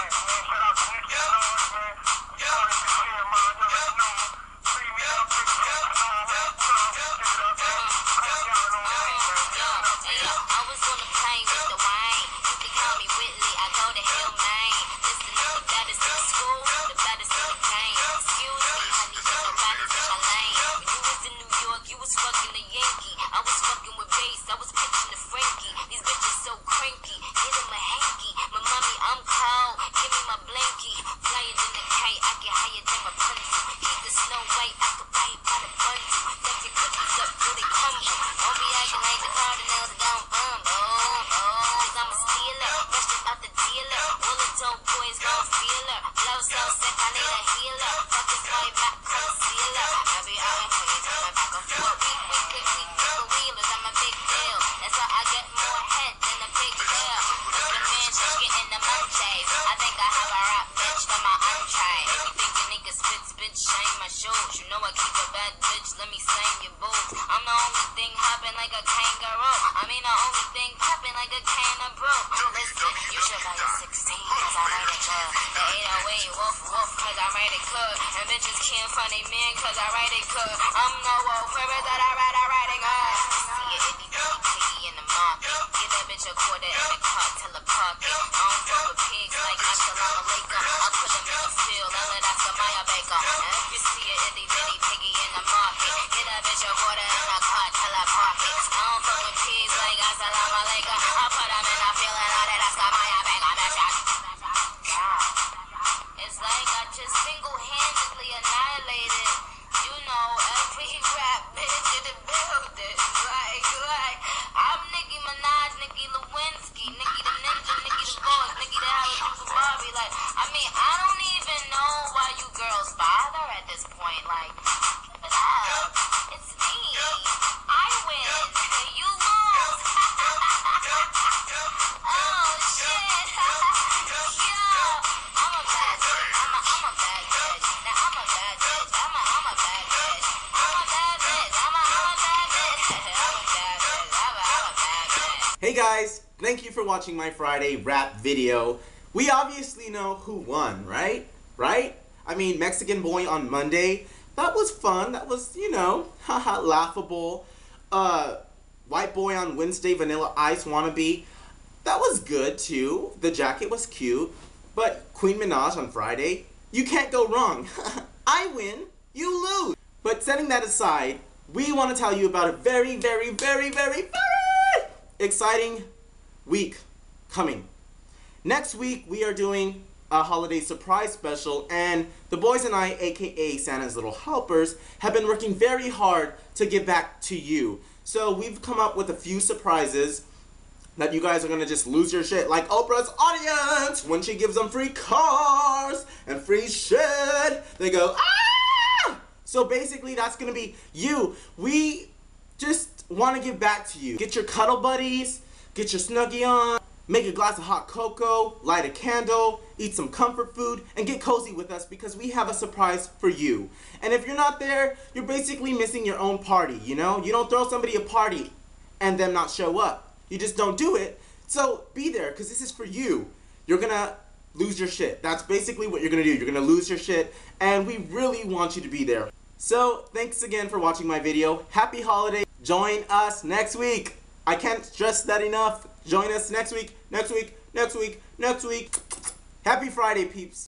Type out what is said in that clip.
You know I keep a bad bitch, let me sing your boots. I'm the only thing hopping like a kangaroo. I mean the only thing popping like a can of brew. Listen, you should buy your 16 cause I write it good. The 808 woof woof cause I write it good. And bitches can't find a man cause I write it good. I'm no wolf, where is that I write it good. See it itty bitty piggy in the market. Get that bitch a quarter in the car till the pocket. I don't fuck with pigs like Assalamu alaikum. I'll put them in the field and let Askamaya bake 'em. And if you see it itty bitty piggy in the market, get that bitch a quarter in the car till I park it. I don't fuck with pigs like Assalamu alaikum. I'll put them in the field and let Askamaya bake 'em. It's like I just single-handedly annihilated, you know, every rap bitch in the building. Like, I'm Nicki Minaj, Nicki Lewinsky, Nicki the Ninja, Nicki the Boss, Nicki the Harajuku Barbie. Like, I mean, I don't even know why you girls bother at this point. Like, give it up. It's me. I win. You lose. Oh, shit. Yeah. I'm a bad bitch. I'm a bad bitch. Now I'm a bad bitch. I'm a bad bitch. I'm a bad bitch. I'm a bad bitch. I'm a bad bitch. I'm a bad bitch. Hey guys, thank you for watching my Friday rap video. We obviously know who won, right? Right? I mean, Mexican Boy on Monday, that was fun. That was, you know, haha, laughable. White Boy on Wednesday, Vanilla Ice Wannabe, that was good too. The jacket was cute. But Queen Minaj on Friday, you can't go wrong. I win, you lose. But setting that aside, we want to tell you about a very, very, very, very, very exciting week coming. Next week, we are doing a holiday surprise special, and the boys and I, aka Santa's Little Helpers, have been working very hard to give back to you. So we've come up with a few surprises that you guys are gonna just lose your shit, like Oprah's audience when she gives them free cars and free shit. They go, ah! So basically that's gonna be you. We just want to give back to you. Get your cuddle buddies, get your Snuggie on, make a glass of hot cocoa, light a candle, eat some comfort food, and get cozy with us because we have a surprise for you. And if you're not there, you're basically missing your own party, you know? You don't throw somebody a party and them not show up. You just don't do it. So be there because this is for you. You're gonna lose your shit. That's basically what you're gonna do. You're gonna lose your shit, and we really want you to be there. So thanks again for watching my video. Happy holiday. Join us next week. I can't stress that enough. Join us next week, next week, next week, next week. Happy Friday, peeps.